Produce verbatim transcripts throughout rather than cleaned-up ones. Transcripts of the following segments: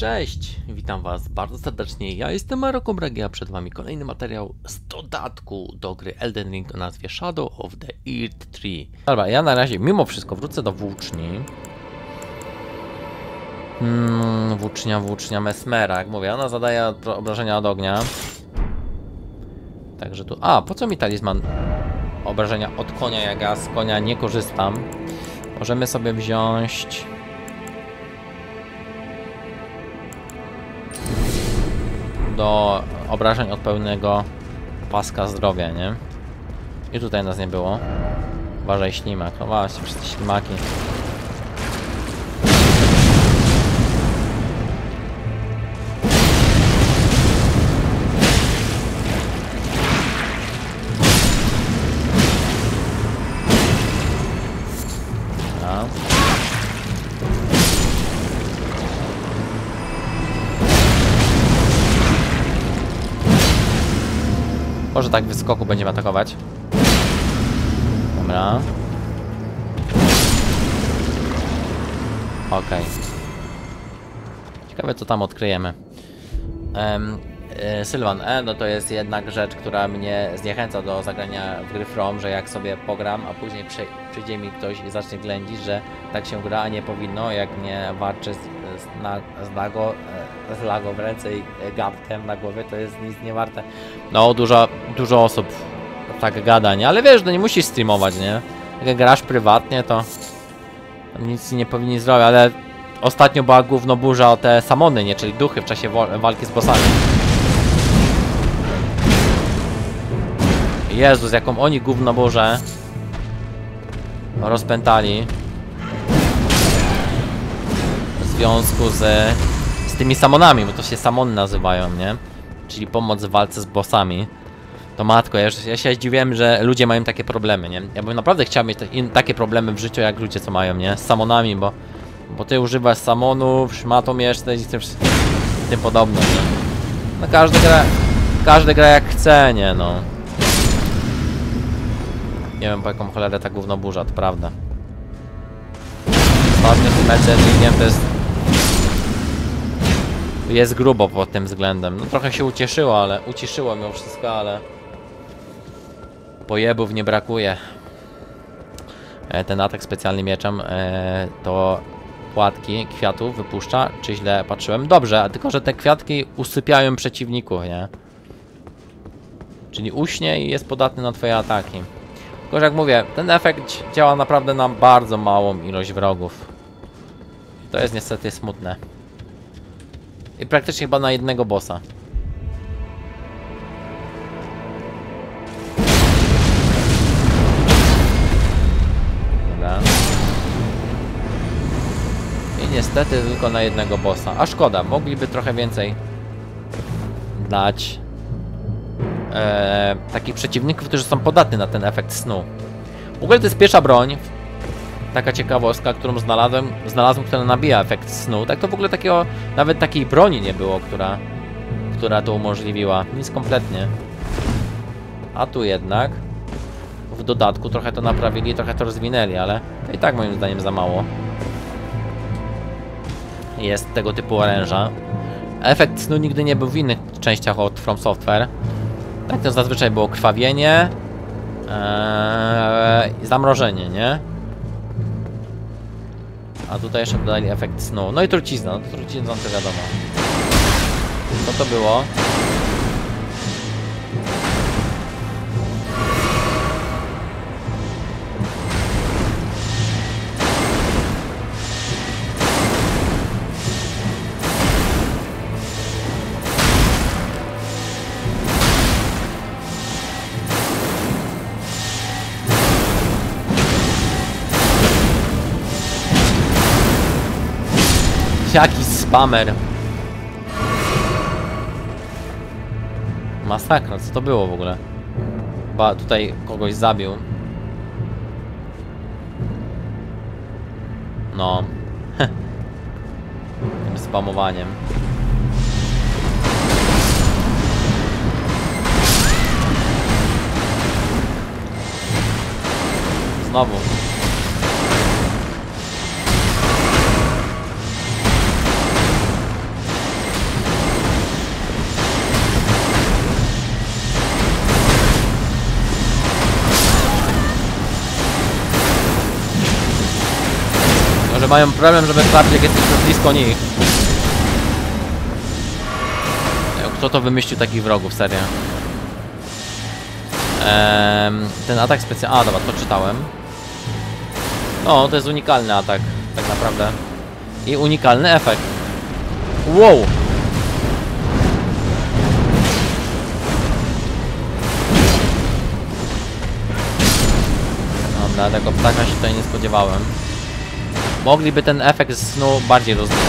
Cześć, witam was bardzo serdecznie, ja jestem Maroko Bragi, a przed wami kolejny materiał z dodatku do gry Elden Ring o nazwie Shadow of the Earth Tree. Dobra, ja na razie mimo wszystko wrócę do włóczni. Hmm, włócznia, włócznia Mesmera, jak mówię, ona zadaje obrażenia od ognia. Także tu, a po co mi talizman obrażenia od konia, jak ja z konia nie korzystam. Możemy sobie wziąć... do obrażeń od pełnego paska zdrowia, nie? I tutaj nas nie było. Uważaj, ślimak. No właśnie, przez te ślimaki. No. Może tak w skoku będziemy atakować. Dobra. Okej. Okay. Ciekawe, co tam odkryjemy. Um, e, Sylvan E, no to jest jednak rzecz, która mnie zniechęca do zagrania w gry From, że jak sobie pogram, a później przy, przyjdzie mi ktoś i zacznie ględzić, że tak się gra, a nie powinno, jak nie warczy z, z, na, z lago, z lago w ręce i gadkiem na głowie, to jest nic nie warte. No, dużo, dużo osób tak gada, nie? Ale wiesz, no nie musisz streamować, nie? Jak grasz prywatnie, to nic nie powinni zrobić, ale ostatnio była gówno burza o te samony, nie? Czyli duchy w czasie walki z bossami. Jezus, jaką oni gówno burzę rozpętali w związku z, z tymi samonami, bo to się samony nazywają, nie? Czyli pomoc w walce z bossami. To matko, ja, ja się zdziwiłem, że ludzie mają takie problemy, nie? Ja bym naprawdę chciał mieć in, takie problemy w życiu jak ludzie co mają, nie? Z samonami, bo Bo ty używasz samonów, szmatą jeszcze i tym, tym podobne, nie? No każdy gra, każdy gra jak chce, nie no. Nie wiem po jaką cholerę ta gówno burza, to prawda. Ostatnio z tym Elden to jest... Jest grubo pod tym względem. No trochę się ucieszyło, ale... Uciszyło mimo wszystko, ale... Pojebów nie brakuje. E, ten atak specjalny mieczem e, to... płatki kwiatów wypuszcza, czy źle patrzyłem? Dobrze, a tylko że te kwiatki usypiają przeciwników, nie? Czyli uśnie i jest podatny na twoje ataki. Tylko że jak mówię, ten efekt działa naprawdę na bardzo małą ilość wrogów. To jest niestety smutne. I praktycznie chyba na jednego bossa. Dobra. Niestety tylko na jednego bossa. A szkoda, mogliby trochę więcej dać e, takich przeciwników, którzy są podatni na ten efekt snu. W ogóle to jest pierwsza broń, taka ciekawostka, którą znalazłem, znalazłem, która nabija efekt snu. Tak to w ogóle takiego, nawet takiej broni nie było, która, która to umożliwiła. Nic kompletnie. A tu jednak w dodatku trochę to naprawili, trochę to rozwinęli, ale to i tak moim zdaniem za mało. Jest tego typu oręża. Efekt snu nigdy nie był w innych częściach od From Software. Tak to zazwyczaj było krwawienie eee, i zamrożenie, nie? A tutaj jeszcze dodali efekt snu. No i trucizna, no to trucizna to wiadomo. Co to było? Jaki spamer. Masakra, co to było w ogóle? Chyba tutaj kogoś zabił. No. Tym spamowaniem. Znowu. mają problem, żeby trafić, jak jesteśmy blisko nich. Kto to wymyślił takich wrogów, serio? Ehm, ten atak specjalny... A, dobra, to czytałem. No, to jest unikalny atak, tak naprawdę. I unikalny efekt. Wow! Dobra, tego ptaka się tutaj nie spodziewałem. Mogliby ten efekt snu bardziej rozwinąć.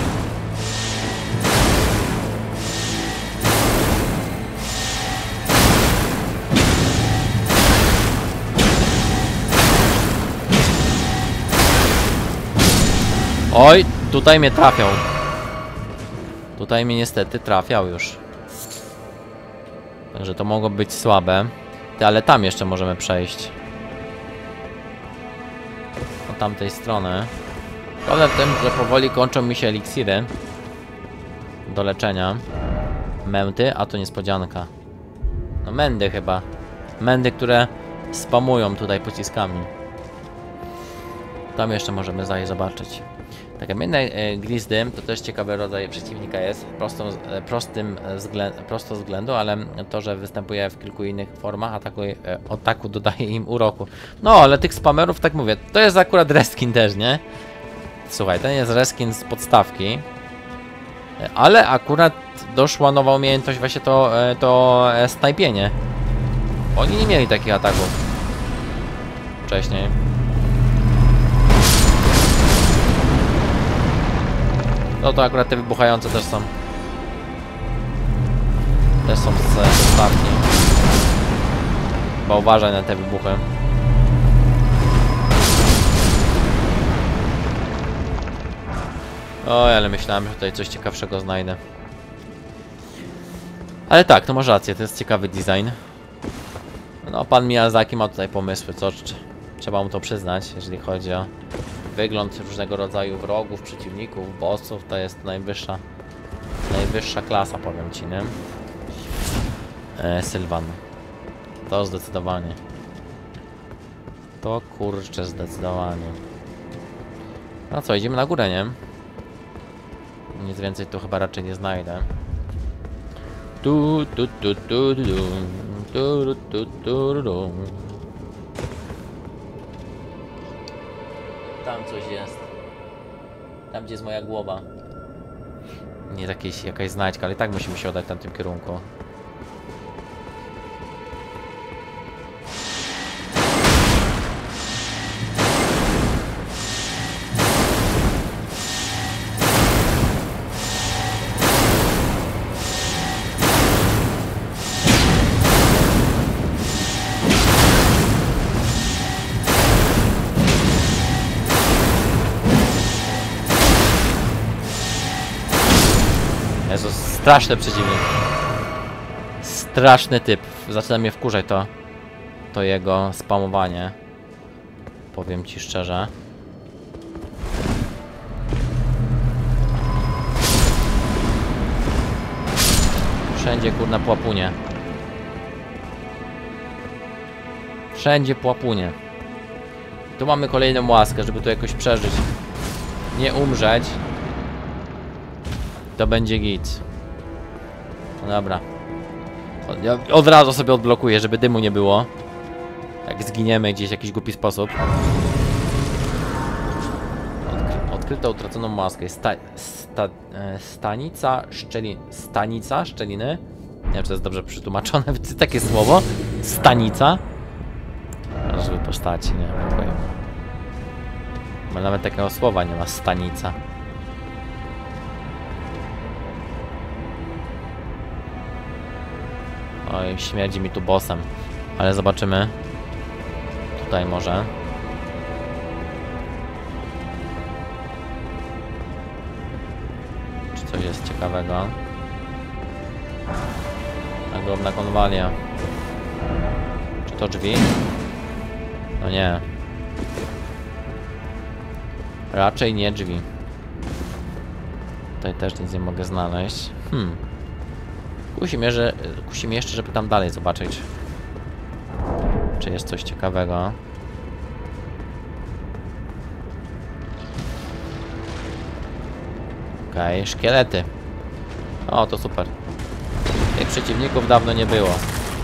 Oj, tutaj mnie trafiał. Tutaj mnie niestety trafiał już. Także to mogło być słabe. Ty, ale tam jeszcze możemy przejść. Od tamtej strony. Problem w tym, że powoli kończą mi się eliksiry do leczenia. Męty, a to niespodzianka. No mędy chyba. Mędy, które spamują tutaj pociskami. Tam jeszcze możemy zajść zobaczyć. Tak, kamienne e, glizdy to też ciekawy rodzaj przeciwnika jest, prostą, e, prostym względ, prosto względu, ale to, że występuje w kilku innych formach ataku, e, ataku dodaje im uroku. No, ale tych spamerów, tak mówię, to jest akurat reskin też, nie? Słuchaj, ten jest reskin z podstawki, e, ale akurat doszła nowa umiejętność, właśnie to, e, to e, snajpienie. Oni nie mieli takich ataków wcześniej. No to akurat te wybuchające też są. Też są z ostatni. Bo uważaj na te wybuchy. Oj, ale myślałem, że tutaj coś ciekawszego znajdę. Ale tak, to masz rację, to jest ciekawy design. No, pan Miyazaki ma tutaj pomysły, co trzeba mu to przyznać, jeżeli chodzi o wygląd różnego rodzaju wrogów, przeciwników, bossów. To jest najwyższa najwyższa klasa, powiem ci, nie? E, Sylvan. To zdecydowanie. To kurczę zdecydowanie. No co, idziemy na górę, nie? Nic więcej tu chyba raczej nie znajdę. Tu, tu, tu, tu, tu, tu, tu, tu, tu. Tam coś jest. Tam gdzie jest moja głowa. Nie jakieś, jakaś znajdźka, ale i tak musimy się oddać w tamtym kierunku. Jezu, straszny przeciwnik. Straszny typ. Zaczyna mnie wkurzać to. To jego spamowanie. Powiem ci szczerze. Wszędzie kurna płapunie. Wszędzie płapunie. Tu mamy kolejną łaskę, żeby tu jakoś przeżyć. Nie umrzeć. To będzie git. No dobra. Ja od razu sobie odblokuję, żeby dymu nie było. Jak zginiemy gdzieś w jakiś głupi sposób. Odkry odkryto utraconą maskę. Sta sta e, stanica szczeliny. Stanica szczeliny? Nie wiem, czy to jest dobrze przetłumaczone. Takie słowo. Stanica. Żeby postaci, nie wiem. Bo nawet takiego słowa nie ma. Stanica. Oj, śmierdzi mi tu bossem. Ale zobaczymy. Tutaj może. Czy coś jest ciekawego? Ogromna konwalia. Czy to drzwi? No nie. Raczej nie drzwi. Tutaj też nic nie mogę znaleźć. Hmm. Kusi mnie, że, kusi mnie jeszcze, żeby tam dalej zobaczyć, czy jest coś ciekawego. Okej, okay, szkielety. O, to super. Tych przeciwników dawno nie było.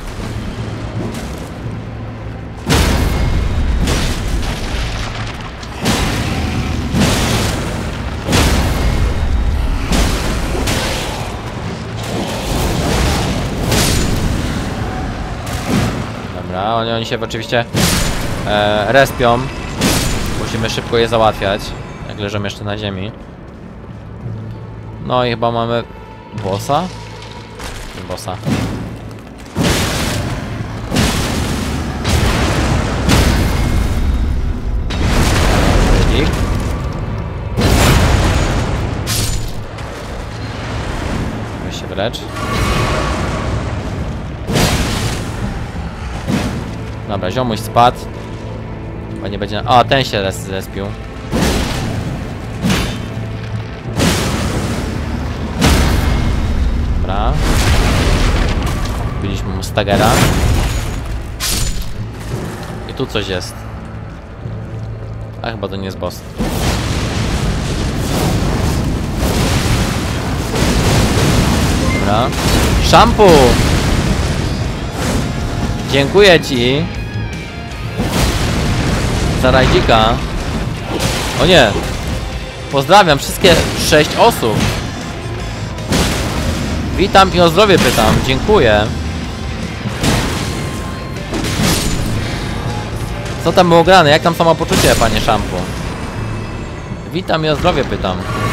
Dobra, oni, oni się oczywiście e, respią. Musimy szybko je załatwiać, jak leżą jeszcze na ziemi. No i chyba mamy bossa? Nie bossa. Redik. Weź się wlecz. Dobra, ziomuś spadł. Chyba nie będzie... A, ten się zespił. Dobra. Biliśmy mu stagera. I tu coś jest. A chyba to nie jest boss. Dobra. Shampoo! Dziękuję ci za rajdzika. O nie! Pozdrawiam wszystkie sześć osób. Witam i o zdrowie pytam. Dziękuję. Co tam było grane? Jak tam samopoczucie, panie Shampoo? Witam i o zdrowie pytam.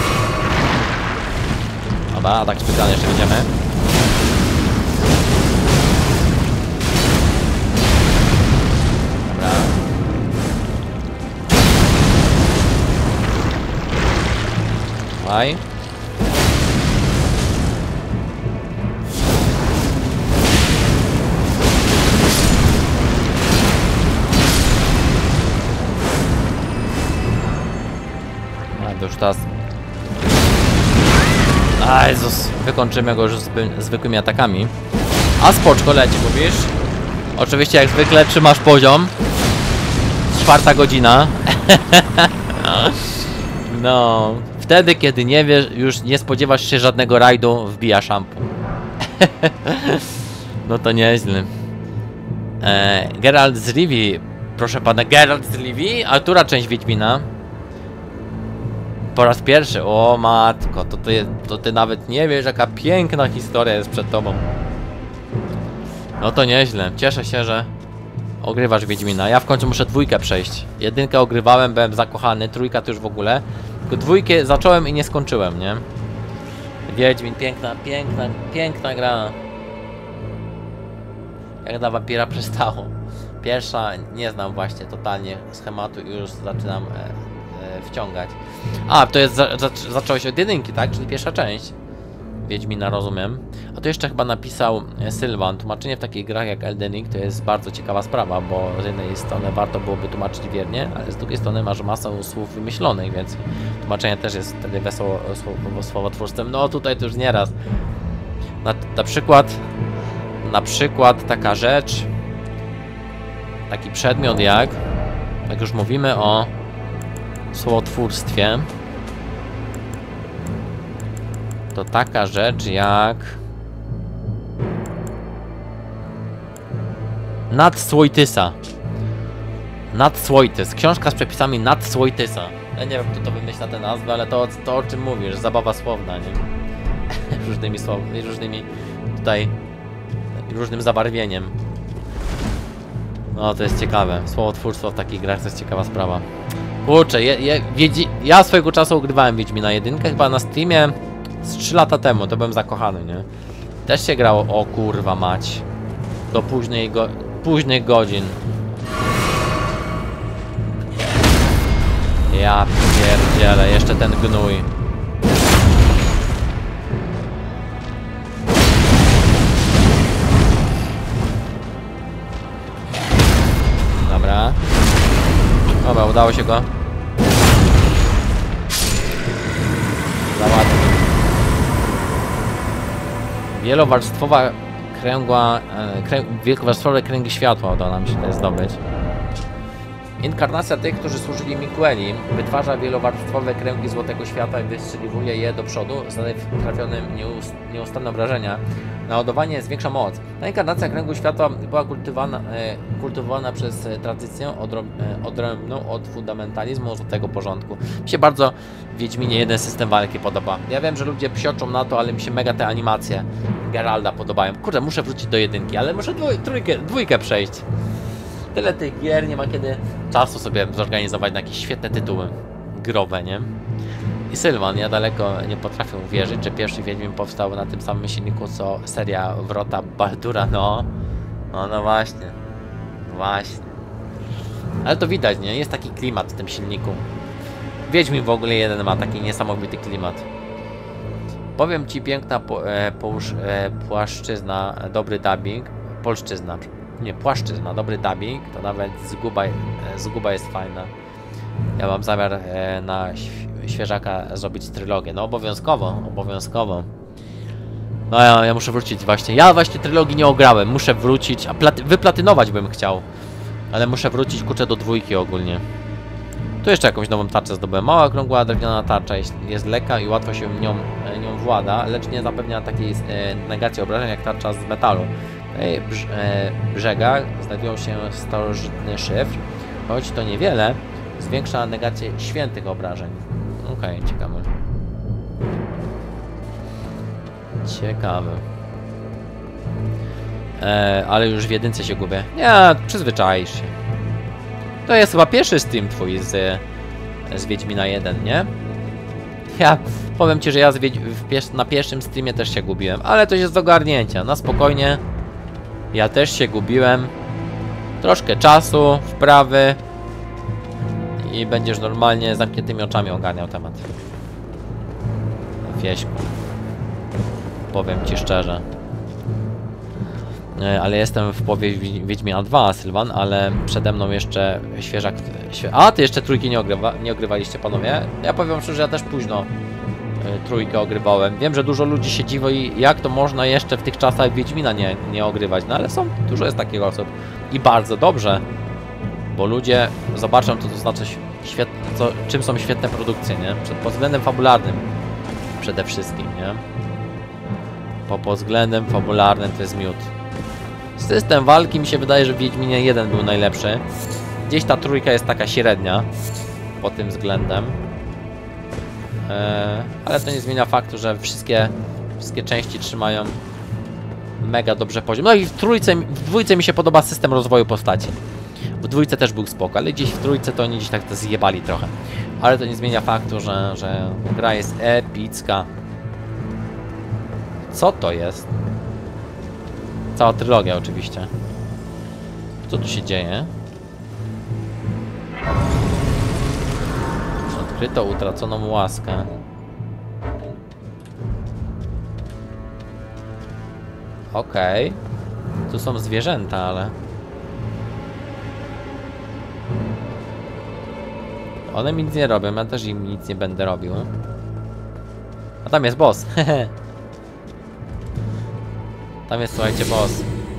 Dobra, atak specjalny jeszcze będziemy. Dobra. Dawaj. A, już teraz... A Jezus, wykończymy go już zwykłymi atakami. A spoczko leci, mówisz? Oczywiście jak zwykle trzymasz poziom. Czwarta godzina. No, wtedy kiedy nie wiesz, już nie spodziewasz się żadnego rajdu, wbija Shampoo. No to nieźle. E, Geralt z Rivii. Proszę pana, Geralt z Rivii? A która część Wiedźmina? Po raz pierwszy. O matko, to ty, to ty nawet nie wiesz, jaka piękna historia jest przed tobą. No to nieźle. Cieszę się, że ogrywasz Wiedźmina. Ja w końcu muszę dwójkę przejść. Jedynkę ogrywałem, byłem zakochany, trójka to już w ogóle. Tylko dwójkę zacząłem i nie skończyłem, nie? Wiedźmin, piękna, piękna, piękna gra. Jak na wampira przystało. Pierwsza nie znam właśnie totalnie schematu i już zaczynam e, e, wciągać. A, to jest, za, za, zacząłeś od jedynki, tak? Czyli pierwsza część Wiedźmina, rozumiem. A to jeszcze chyba napisał Sylwan. Tłumaczenie w takich grach jak Elden Ring to jest bardzo ciekawa sprawa, bo z jednej strony warto byłoby tłumaczyć wiernie, ale z drugiej strony masz masę słów wymyślonych, więc tłumaczenie też jest wtedy wesoło słowotwórstwem. No tutaj to już nieraz. Na, na przykład na przykład taka rzecz, taki przedmiot jak, jak już mówimy o słowotwórstwie, to taka rzecz jak Nadsłoitysa. Nadsłoitys. Książka z przepisami Nadsłoitysa. Ja nie wiem, kto to wymyśla tę nazwę, ale to, to o czym mówisz, zabawa słowna, nie? Różnymi słowami, różnymi tutaj, różnym zabarwieniem. No, to jest ciekawe. Słowotwórstwo w takich grach to jest ciekawa sprawa. Kurczę, je, je, wiedzi... ja swojego czasu ogrywałem Wiedźmina jedynkę, chyba na Steamie z trzy lata temu, to byłem zakochany, nie? Też się grało, o kurwa mać, do późnej go... późnych godzin. Ja pierdzielę, jeszcze ten gnój. Dobra. Dobra, udało się go załatwić. Wielowarstwowa kręgła, e, krę, wielkowarstwowe kręgi światła udało nam się tutaj zdobyć. Inkarnacja tych, którzy służyli Mikueli, wytwarza wielowarstwowe kręgi Złotego Świata i wystrzeliwuje je do przodu, zadaje trafionym nieust nieustanne obrażenia. Naładowanie zwiększa moc. Ta inkarnacja kręgu świata była kultywowana, e, kultywowana przez tradycję odrob, e, odrębną od fundamentalizmu złotego porządku. Mi się bardzo w Wiedźminie jeden system walki podoba. Ja wiem, że ludzie psioczą na to, ale mi się mega te animacje Geralda podobają. Kurde, muszę wrócić do jedynki, ale muszę dwój, trójkę, dwójkę przejść. Tyle tych gier, nie ma kiedy czasu sobie zorganizować na jakieś świetne tytuły growe, nie? I Sylwan, ja daleko nie potrafię uwierzyć, że pierwszy Wiedźmin powstał na tym samym silniku co seria Wrota Baldura, no. No, no właśnie. Właśnie. Ale to widać, nie? Jest taki klimat w tym silniku. Wiedźmin w ogóle jeden ma taki niesamowity klimat. Powiem ci, piękna po, e, połóż, e, płaszczyzna, dobry dubbing. Polszczyzna. Nie, płaszczyzna, dobry dubbing. To nawet zguba, e, zguba jest fajna. Ja mam zamiar e, na świeżaka zrobić trylogię. No obowiązkowo, obowiązkowo. No ja, ja muszę wrócić właśnie. Ja właśnie trylogii nie ograłem. Muszę wrócić, a platy, wyplatynować bym chciał. Ale muszę wrócić, kurczę, do dwójki ogólnie. Tu jeszcze jakąś nową tarczę zdobyłem. Mała, okrągła, drewniana tarcza. Jest lekka i łatwo się nią, nią włada, lecz nie zapewnia takiej e, negacji obrażeń jak tarcza z metalu. W jej brz, e, brzegach znajdują się starożytny szyfr. Choć to niewiele, zwiększa negację świętych obrażeń. Okej, okay, ciekawe. Ciekawe. E, ale już w jedynce się gubię. Nie, przyzwyczaisz się. To jest chyba pierwszy stream twój z, z Wiedźmina jeden, nie? Ja powiem ci, że ja z Wiedź w na pierwszym streamie też się gubiłem, ale to jest do ogarnięcia, na spokojnie. Ja też się gubiłem. Troszkę czasu, wprawy i będziesz normalnie z zamkniętymi oczami ogarniał temat. Wieśku. Powiem ci szczerze. Ale jestem w połowie Wiedźmina dwa, Sylwan, ale przede mną jeszcze świeżak... A, ty jeszcze trójki nie, ogrywa, nie ogrywaliście, panowie? Ja powiem szczerze, że ja też późno y, trójkę ogrywałem. Wiem, że dużo ludzi się dziwi, jak to można jeszcze w tych czasach Wiedźmina nie, nie ogrywać, no ale są, dużo jest takich osób. I bardzo dobrze, bo ludzie zobaczą, co to znaczy świetne, co, czym są świetne produkcje, nie? Przed, pod względem fabularnym przede wszystkim, nie? Po pod względem fabularnym to jest miód. System walki mi się wydaje, że w Wiedźminie jeden był najlepszy. Gdzieś ta trójka jest taka średnia pod tym względem. Eee, ale to nie zmienia faktu, że wszystkie, wszystkie części trzymają mega dobrze poziom. No i w trójce, w dwójce mi się podoba system rozwoju postaci. W dwójce też był spoko, ale gdzieś w trójce to oni gdzieś tak to zjebali trochę. Ale to nie zmienia faktu, że, że gra jest epicka. Co to jest? Cała trylogia oczywiście. Co tu się dzieje? Odkryto utraconą łaskę. Okej. Okay. Tu są zwierzęta, ale... One mi nic nie robią, ja też im nic nie będę robił. A tam jest boss. Tam jest, słuchajcie, boss.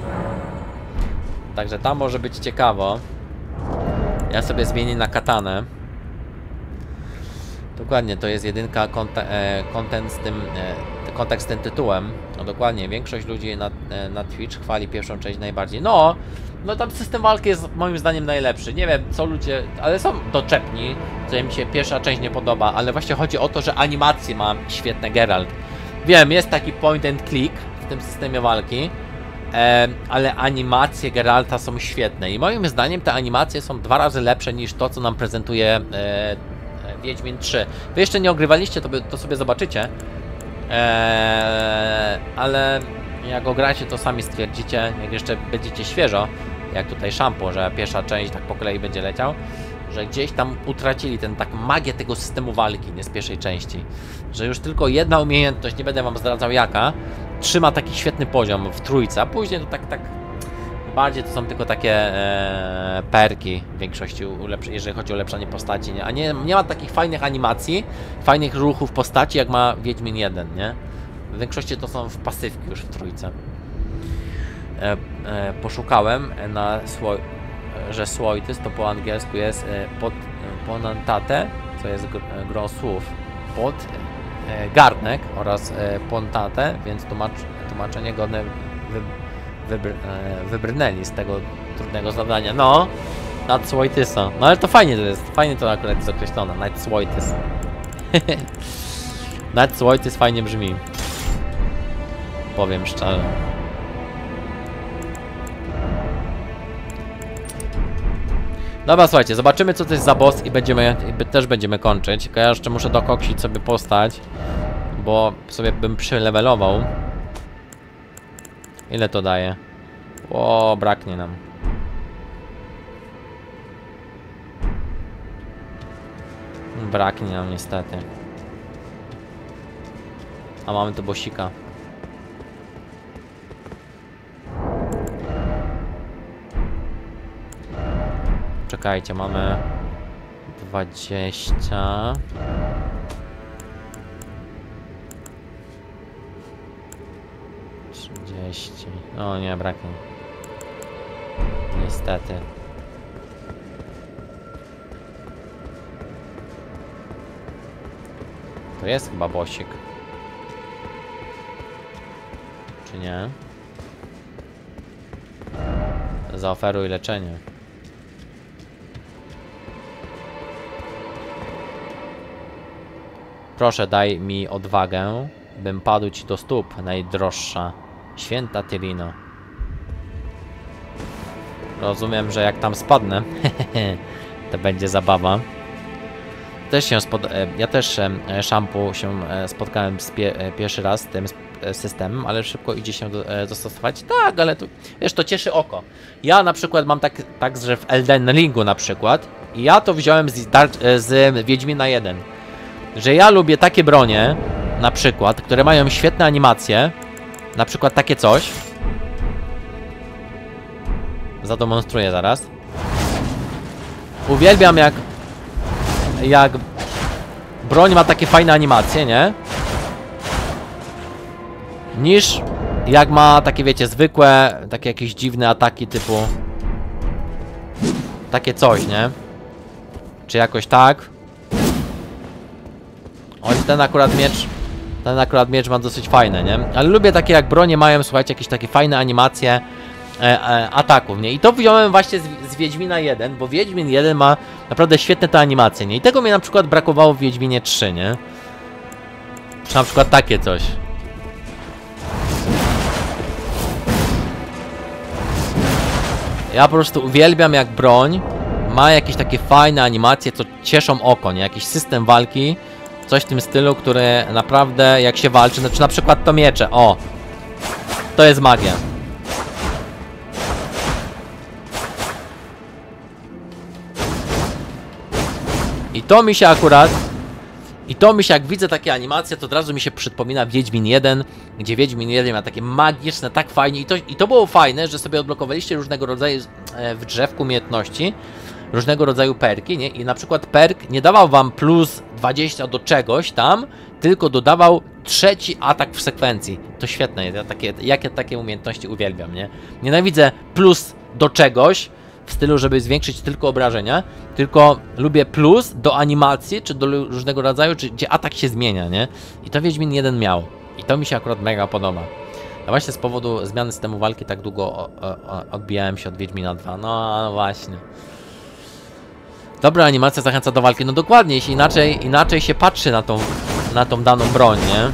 Także tam może być ciekawo. Ja sobie zmienię na katanę. Dokładnie, to jest jedynka content z tym, e, kontekst z tym tytułem. No dokładnie, większość ludzi na, e, na Twitch chwali pierwszą część najbardziej. No, no tam system walki jest moim zdaniem najlepszy. Nie wiem, co ludzie, ale są doczepni, co im się pierwsza część nie podoba, ale właśnie chodzi o to, że animacje ma świetne Geralt. Wiem, jest taki point and click w tym systemie walki, e, ale animacje Geralta są świetne i moim zdaniem te animacje są dwa razy lepsze niż to, co nam prezentuje e, Wiedźmin trzy. Wy jeszcze nie ogrywaliście, to, by, to sobie zobaczycie, e, ale jak ogracie, to sami stwierdzicie, jak jeszcze będziecie świeżo, jak tutaj Shampoo, że pierwsza część tak po kolei będzie leciał, że gdzieś tam utracili ten tak magię tego systemu walki, nie z pierwszej części, że już tylko jedna umiejętność, nie będę wam zdradzał jaka, trzyma taki świetny poziom w trójce, a później to tak, tak bardziej to są tylko takie e, perki w większości, jeżeli chodzi o ulepszanie postaci, nie? A nie, nie ma takich fajnych animacji, fajnych ruchów postaci, jak ma Wiedźmin jeden, nie? W większości to są w pasywki już w trójce. E, e, poszukałem na sło, że słoitys to po angielsku jest e, pod, e, ponantate, co jest gr, e, gro słów, pod e, garnek oraz e, pontate, więc tłumacz, tłumaczenie godne wy, wybr, e, wybrnęli z tego trudnego zadania. No, nad słoitysa. No ale to fajnie to jest, fajnie to akurat jest określone, nad słoitys. Nad słoitys fajnie brzmi. Powiem szczerze. Dobra, słuchajcie, zobaczymy co to jest za boss i będziemy, i też będziemy kończyć. Tylko ja jeszcze muszę dokoksić sobie postać, bo sobie bym przylevelował. Ile to daje? O, braknie nam. Braknie nam niestety. A mamy tu bossika. Czekajcie, mamy dwadzieścia. trzydzieści. O nie, braknie. Niestety. To jest chyba bossik. Czy nie? Zaoferuj leczenie. Proszę, daj mi odwagę, bym padł ci do stóp, najdroższa, święta Tyrino. Rozumiem, że jak tam spadnę, to będzie zabawa. Też się spod... Ja też szampu się spotkałem z pie... pierwszy raz z tym systemem, ale szybko idzie się do... dostosować. Tak, ale to, wiesz, to cieszy oko. Ja na przykład mam tak, tak że w Elden Ringu na przykład, i ja to wziąłem z, Dark... z Wiedźmina jeden. Że ja lubię takie bronie, na przykład, które mają świetne animacje, na przykład takie coś. Zademonstruję zaraz. Uwielbiam jak jak broń ma takie fajne animacje, nie? Niż jak ma takie, wiecie, zwykłe, takie jakieś dziwne ataki typu takie coś, nie? Czy jakoś tak. O, ten akurat miecz Ten akurat miecz ma dosyć fajne, nie? Ale lubię takie jak bronie mają, słuchajcie, jakieś takie fajne animacje e, e, ataków, nie? I to wziąłem właśnie z, z Wiedźmina jeden, bo Wiedźmin jeden ma naprawdę świetne te animacje, nie? I tego mi na przykład brakowało w Wiedźminie trzy, nie? Czy na przykład takie coś. Ja po prostu uwielbiam jak broń ma jakieś takie fajne animacje, co cieszą oko, nie? Jakiś system walki, coś w tym stylu, który naprawdę jak się walczy, znaczy na przykład to miecze, o! To jest magia. I to mi się akurat I to mi się, jak widzę takie animacje, to od razu mi się przypomina Wiedźmin jeden, gdzie Wiedźmin jeden ma takie magiczne, tak fajnie. I to, i to było fajne, że sobie odblokowaliście różnego rodzaju w drzewku umiejętności, różnego rodzaju perki, nie? I na przykład perk nie dawał wam plus dwadzieścia do czegoś tam, tylko dodawał trzeci atak w sekwencji. To świetne jest, ja takie, jak ja takie umiejętności uwielbiam, nie? Nienawidzę plus do czegoś, w stylu, żeby zwiększyć tylko obrażenia, tylko lubię plus do animacji, czy do różnego rodzaju, czy gdzie atak się zmienia, nie? I to Wiedźmin jeden miał. I to mi się akurat mega podoba. A właśnie z powodu zmiany systemu walki tak długo o, o, o, odbijałem się od Wiedźmina dwa. No, no właśnie. Dobra animacja zachęca do walki. No dokładnie, jeśli inaczej, inaczej się patrzy na tą, na tą daną broń, nie?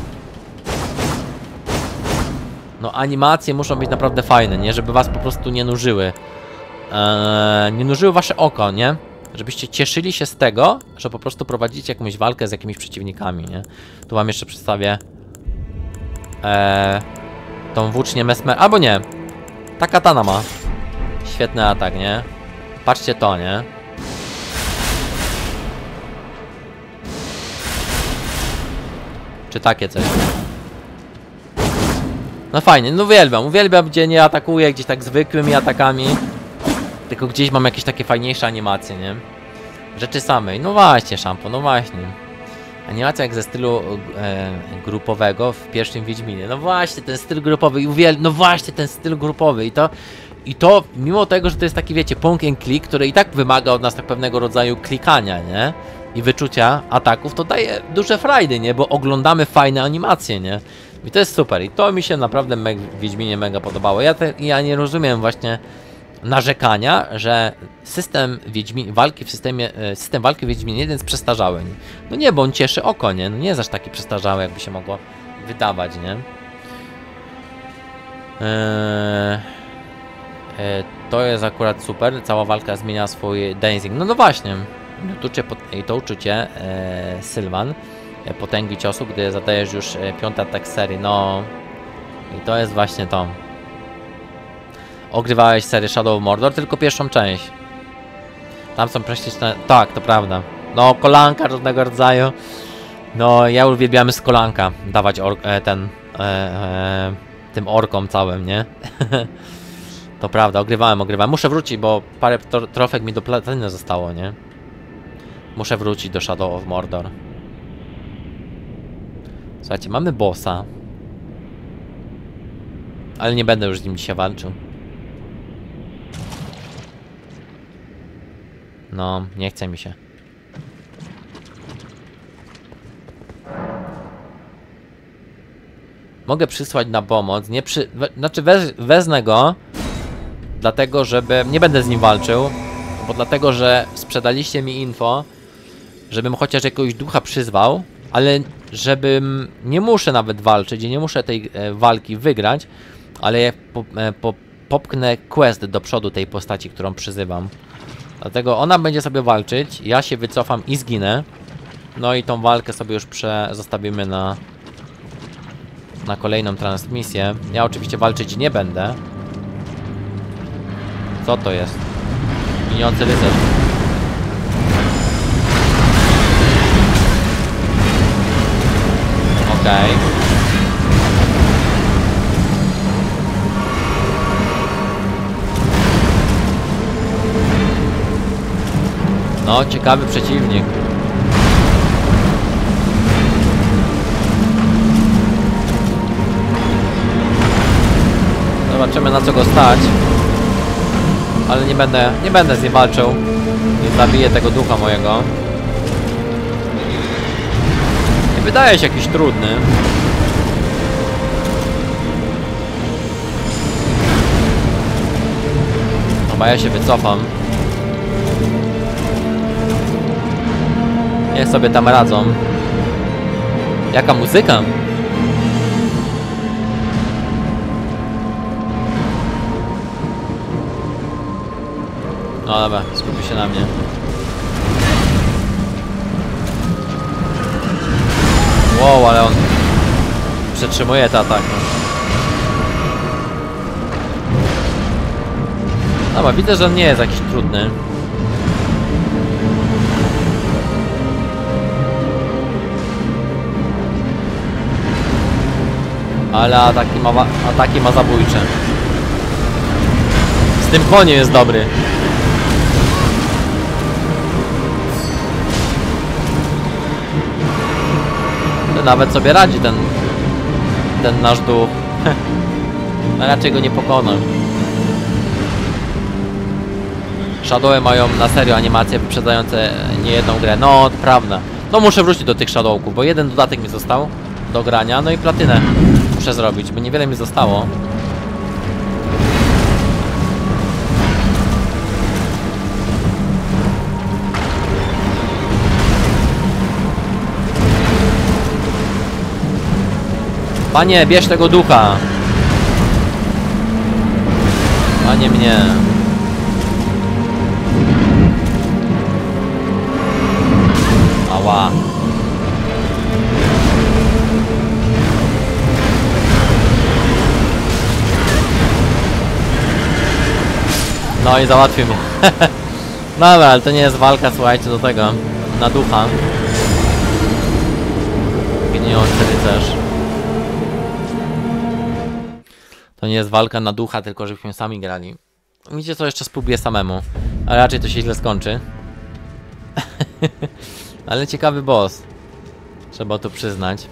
No animacje muszą być naprawdę fajne, nie? Żeby was po prostu nie nużyły. Eee, nie nużyły wasze oko, nie? Żebyście cieszyli się z tego, że po prostu prowadzicie jakąś walkę z jakimiś przeciwnikami, nie? Tu wam jeszcze przedstawię eee, tą włócznię Mesmer... Albo nie. Ta katana ma świetny atak, nie? Patrzcie to, nie? Czy takie coś? No fajnie, no uwielbiam, uwielbiam, gdzie nie atakuję gdzieś tak zwykłymi atakami, tylko gdzieś mam jakieś takie fajniejsze animacje, nie? Rzeczy samej, no właśnie, szampo, no właśnie. Animacja jak ze stylu e, grupowego w pierwszym Wiedźminie, no właśnie, ten styl grupowy, uwielbiam, no właśnie, ten styl grupowy i to I to mimo tego, że to jest taki, wiecie, point and click, który i tak wymaga od nas tak pewnego rodzaju klikania, nie? I wyczucia ataków, to daje duże frajdy, nie? Bo oglądamy fajne animacje, nie? I to jest super. I to mi się naprawdę me w Wiedźminie mega podobało. Ja, te, ja nie rozumiem właśnie narzekania, że system Wiedźmi walki w systemie, system walki w Wiedźminie jeden jest przestarzały. No nie, bo on cieszy oko, nie? No nie jest aż taki przestarzały, jakby się mogło wydawać, nie? Eee... To jest akurat super, cała walka zmienia swój dancing. No no właśnie, i to uczucie e, Sylwan, e, potęgi ciosu, gdy zadajesz już e, piąty atak serii, no i to jest właśnie to. Ogrywałeś serię Shadow of Mordor, tylko pierwszą część. Tam są prześliczne, tak, to prawda. No, kolanka różnego rodzaju. No, ja uwielbiamy z kolanka dawać or e, ten, e, e, tym orkom całym, nie? To prawda, ogrywałem, ogrywałem. Muszę wrócić, bo parę tro trofek mi do platyny zostało, nie? Muszę wrócić do Shadow of Mordor. Słuchajcie, mamy bossa. Ale nie będę już z nim dzisiaj walczył. No, nie chce mi się. Mogę przysłać na pomoc, nie przy... We... Znaczy wez... wezmę go. Dlatego, żeby... Nie będę z nim walczył. Bo dlatego, że sprzedaliście mi info, żebym chociaż jakiegoś ducha przyzwał. Ale żebym... Nie muszę nawet walczyć i nie muszę tej e, walki wygrać. Ale ja po, e, po, popchnę quest do przodu tej postaci, którą przyzywam. Dlatego ona będzie sobie walczyć, ja się wycofam i zginę. No i tą walkę sobie już prze... zostawimy na... na kolejną transmisję. Ja oczywiście walczyć nie będę. Co to jest? Giniący rycerz. Okej. Okay. No, ciekawy przeciwnik. Zobaczymy, na co go stać. Ale nie będę, nie będę z nim walczył. Nie zabiję tego ducha mojego. Nie wydaje się jakiś trudny. Chyba ja się wycofam. Niech sobie tam radzą. Jaka muzyka? No dobra, skupi się na mnie. Wow, ale on przetrzymuje ten atak. Dobra, widzę, że on nie jest jakiś trudny. Ale ataki ma, ataki ma zabójcze. Z tym koniem jest dobry. To nawet sobie radzi ten ten nasz duch. No raczej go nie pokona. Shadowy mają na serio animacje wyprzedzające niejedną grę. No, prawda. No muszę wrócić do tych Shadowków, bo jeden dodatek mi został do grania, no i platynę muszę zrobić, bo niewiele mi zostało. Panie, bierz tego ducha. Panie mnie. Ała. No i załatwił mnie. Dobra, ale to nie jest walka, słuchajcie, do tego. Na ducha. Gnijący rycerz. To nie jest walka na ducha, tylko żebyśmy sami grali. Widzicie co, jeszcze spróbuję samemu. Ale raczej to się źle skończy. Ale ciekawy boss. Trzeba to przyznać.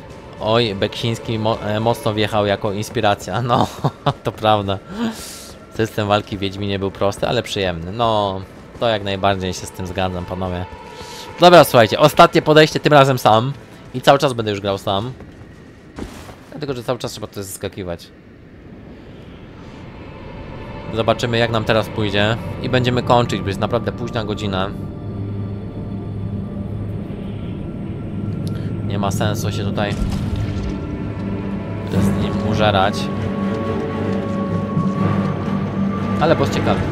Oj, Beksiński mo e, mocno wjechał jako inspiracja. No, to prawda. System walki w Wiedźminie był prosty, ale przyjemny. No, to jak najbardziej się z tym zgadzam, panowie. Dobra, słuchajcie, ostatnie podejście, tym razem sam. I cały czas będę już grał sam. Dlatego, że cały czas trzeba to zeskakiwać. Zobaczymy, jak nam teraz pójdzie. I będziemy kończyć, bo jest naprawdę późna godzina. Nie ma sensu się tutaj z nim użerać. Ale boss ciekawy.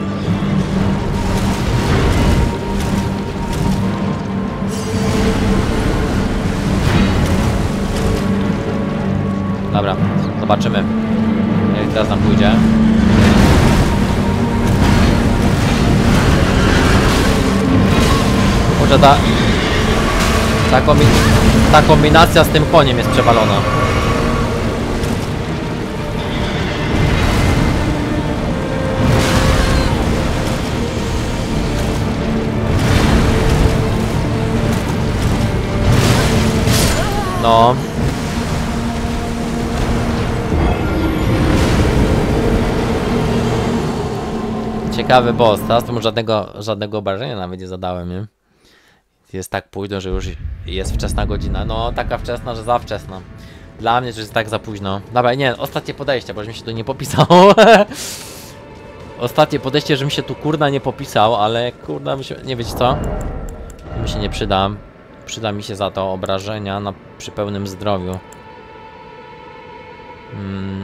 Dobra, zobaczymy, jak teraz nam pójdzie. Może ta, ta, kombi ta kombinacja z tym koniem jest przewalona. No. Ciekawy boss, teraz to mu żadnego, żadnego obrażenia nawet nie zadałem, nie? Jest tak późno, że już jest wczesna godzina. No, taka wczesna, że za wczesna. Dla mnie to jest tak za późno. Dobra, nie, ostatnie podejście, bo mi się tu nie popisał. Ostatnie podejście, że mi się tu kurna nie popisał, ale kurna mi się... Nie wiecie co? Mi się nie przyda. Przyda mi się za to obrażenia na, przy pełnym zdrowiu. Hmm.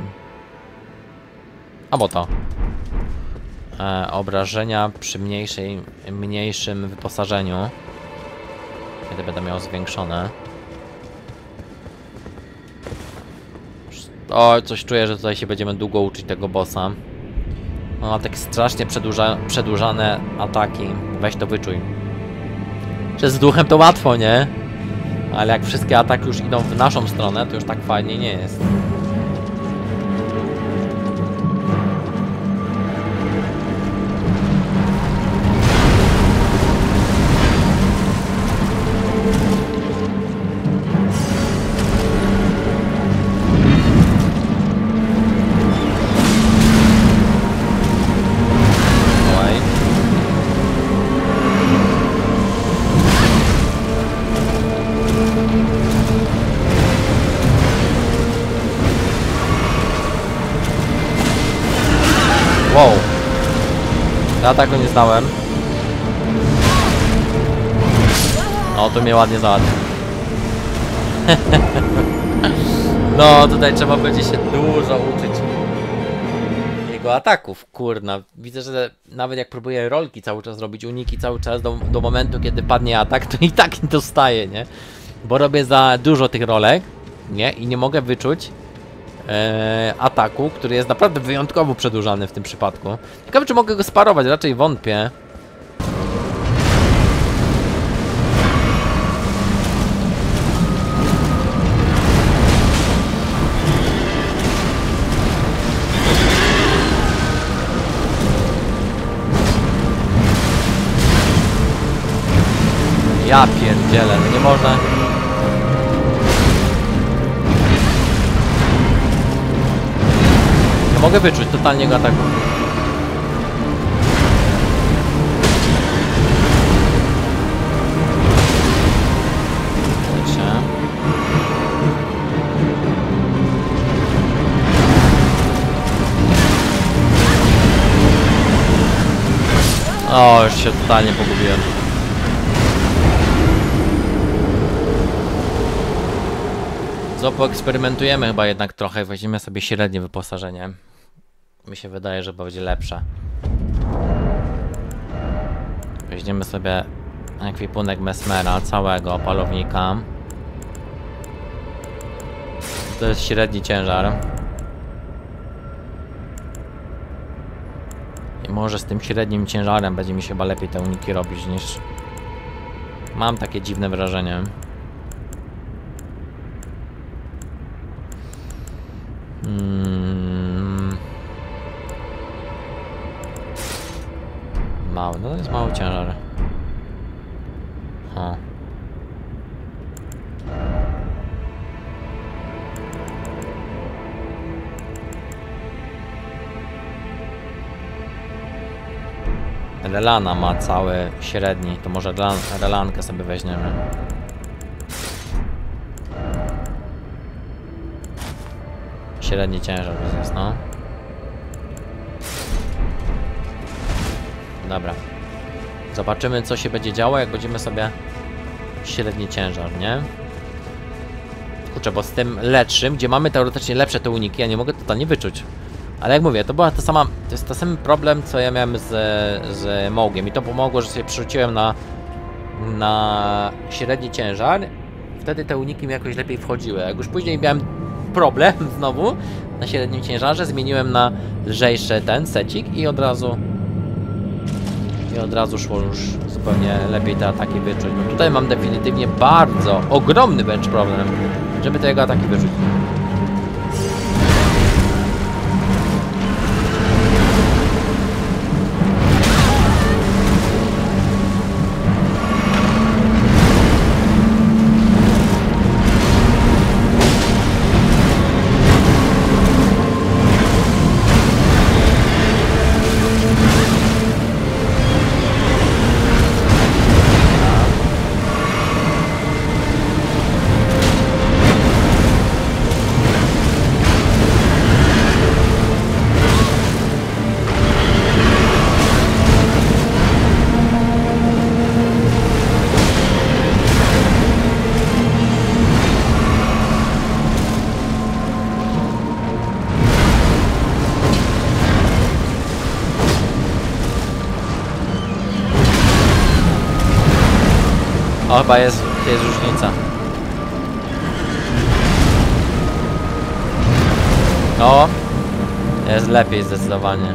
Albo to. E, obrażenia przy mniejszej, mniejszym wyposażeniu. Kiedy będę miał zwiększone. O, coś czuję, że tutaj się będziemy długo uczyć tego bossa. On ma takie strasznie przedłuża, przedłużane ataki. Weź to wyczuj. Że z duchem to łatwo, nie? Ale jak wszystkie ataki już idą w naszą stronę, to już tak fajnie nie jest. Wow. Ja ataku nie znałem. No, to mnie ładnie załatwił. No, tutaj trzeba będzie się dużo uczyć jego ataków, kurna. Widzę, że nawet jak próbuję rolki cały czas robić, uniki cały czas do, do momentu, kiedy padnie atak, to i tak nie dostaję, nie? Bo robię za dużo tych rolek, nie? I nie mogę wyczuć e, ataku, który jest naprawdę wyjątkowo przedłużany w tym przypadku. Ciekawe, czy mogę go sparować, raczej wątpię. Ja pierdzielę, no nie można. Nie mogę wyczuć totalnie go ataku. Wiecie. O, już się totalnie pogubiłem. Co, poeksperymentujemy chyba jednak trochę, weźmiemy sobie średnie wyposażenie. Mi się wydaje, że będzie lepsze. Weźmiemy sobie ekwipunek Mesmera, całego palownika. To jest średni ciężar. I może z tym średnim ciężarem będzie mi się chyba lepiej te uniki robić niż... Mam takie dziwne wrażenie. Hmm. Mały, no to jest mały ciężar. O. Relana ma cały średni, to może Relan, Relankę sobie weźmiemy. Średni ciężar jest, no. Dobra. Zobaczymy, co się będzie działo, jak będziemy sobie średni ciężar, nie? Kurczę, bo z tym lepszym, gdzie mamy teoretycznie lepsze te uniki, ja nie mogę totalnie wyczuć. Ale jak mówię, to była ta sama, to jest ten sam problem, co ja miałem z, z Mołgiem. I to pomogło, że sobie przerzuciłem na, na średni ciężar. Wtedy te uniki mi jakoś lepiej wchodziły. Jak już później miałem problem znowu na średnim ciężarze, zmieniłem na lżejszy ten secik i od razu i od razu szło już zupełnie lepiej te ataki wyczuć. No tutaj mam definitywnie bardzo ogromny wręcz problem, żeby te jego ataki wyczuć. O, chyba jest, jest różnica. No, jest lepiej zdecydowanie.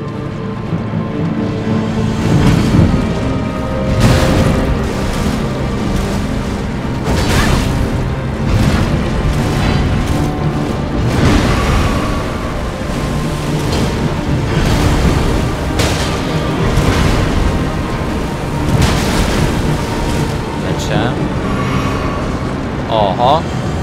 Oho.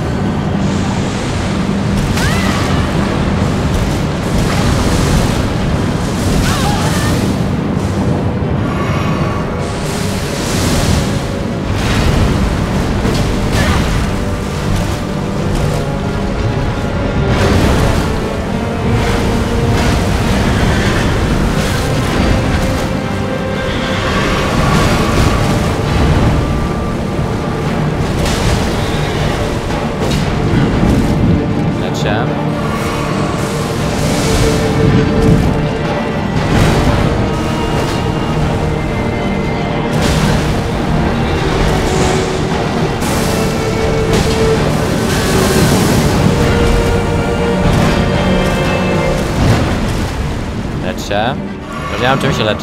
Leczcie. Już nie mam czym się leczyć.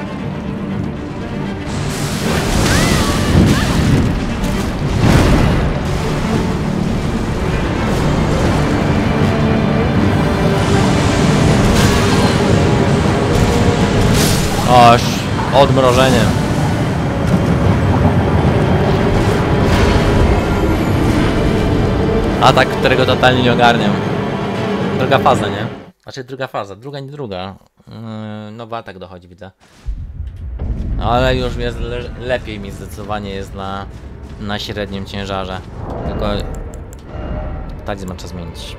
Oż, odmrożenie. Atak, którego totalnie nie ogarniam. Druga faza, nie? Znaczy druga faza, druga nie druga. Yy, nowy atak dochodzi, widzę. Ale już jest le lepiej mi zdecydowanie jest na, na średnim ciężarze. Tylko talizman trzeba zmienić.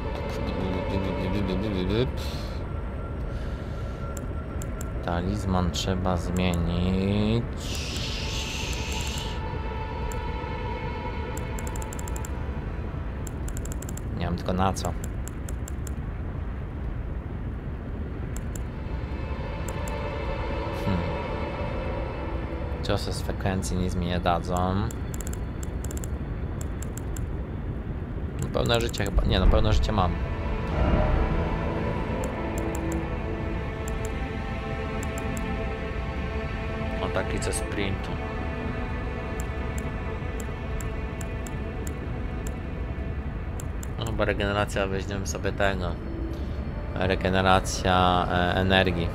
Talizman trzeba zmienić. Nie wiem tylko na co. Hmm. Ciosy z frekwencji nic mi nie dadzą. No, pełne życie chyba. Nie no, pełne życie mam. O, taki ze sprintu. No chyba regeneracja, weźmiemy sobie tego. Regeneracja e, energii.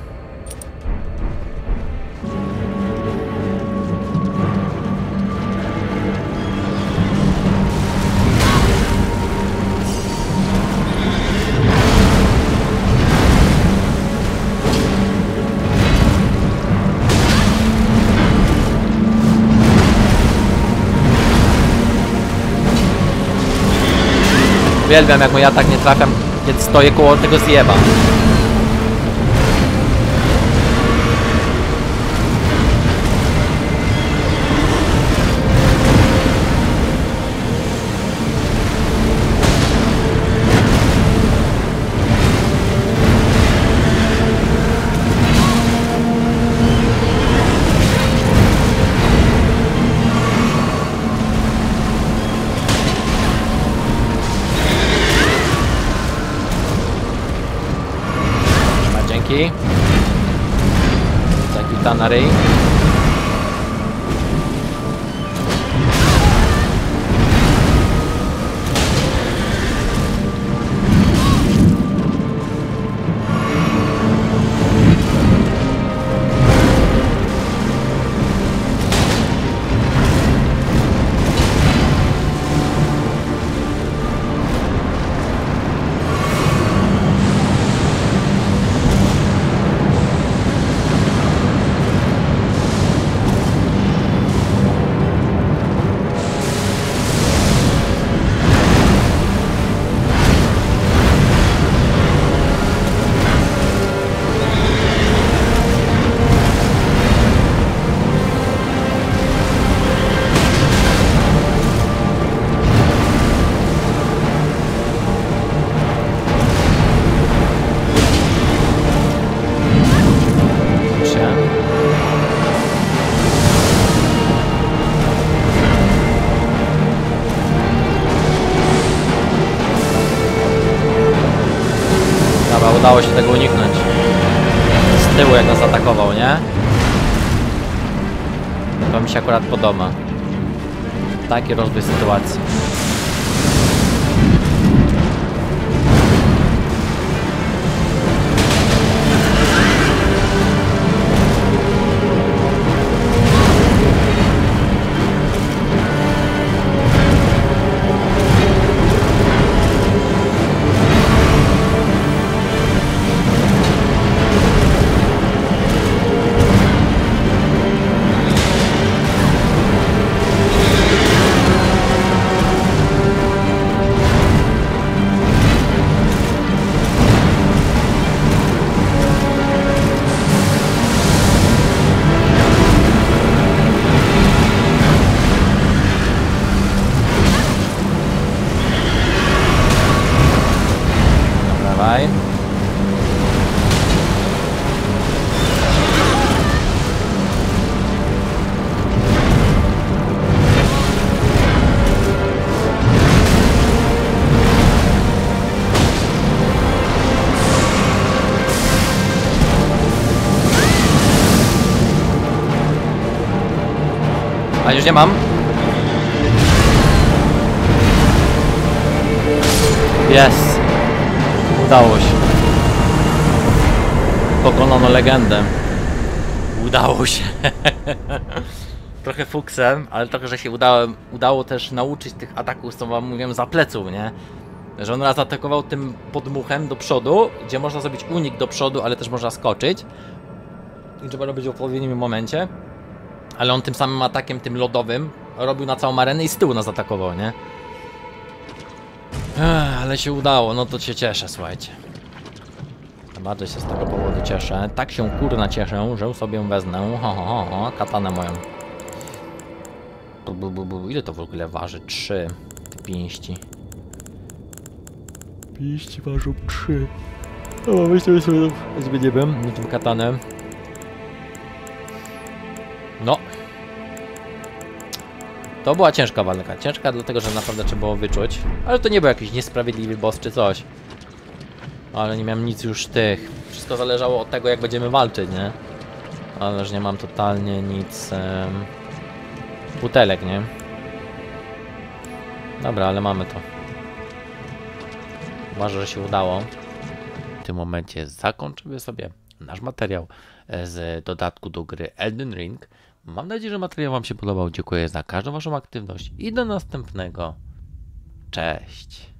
Uwielbiam, jak ja tak nie trafiam, kiedy stoję koło tego zjeba. Zakita na ryj. Udało się tego uniknąć. Z tyłu jak nas atakował, nie? To mi się akurat podoba. Taki rozwój sytuacji. Dawaj. A już nie mam. Jest. Udało się. Pokonano legendę. Udało się. Trochę fuksem, ale trochę, że się udało, udało też nauczyć tych ataków, co wam mówiłem, za pleców, nie? Że on raz atakował tym podmuchem do przodu, gdzie można zrobić unik do przodu, ale też można skoczyć. I trzeba robić w odpowiednim momencie. Ale on tym samym atakiem, tym lodowym, robił na całą arenę i z tyłu nas atakował, nie? Ech, ale się udało, no to się cieszę, słuchajcie. Bardzo się z tego powodu cieszę. Tak się kurna cieszę, że sobie wezmę. Ho, ho, ho, ho, katanę moją. Bu, bu, bu, bu. Ile to w ogóle waży? Trzy pięści. Pięści ważą trzy. O, myślę, że sobie zmieniłem na tą katanę. No. To była ciężka walka. Ciężka dlatego, że naprawdę trzeba było wyczuć. Ale to nie był jakiś niesprawiedliwy boss czy coś. Ale nie miałem nic już tych. Wszystko zależało od tego, jak będziemy walczyć, nie? Ależ nie mam totalnie nic... Um, butelek, nie? Dobra, ale mamy to. Uważam, że się udało. W tym momencie zakończymy sobie nasz materiał z dodatku do gry Elden Ring. Mam nadzieję, że materiał wam się podobał. Dziękuję za każdą waszą aktywność i do następnego. Cześć!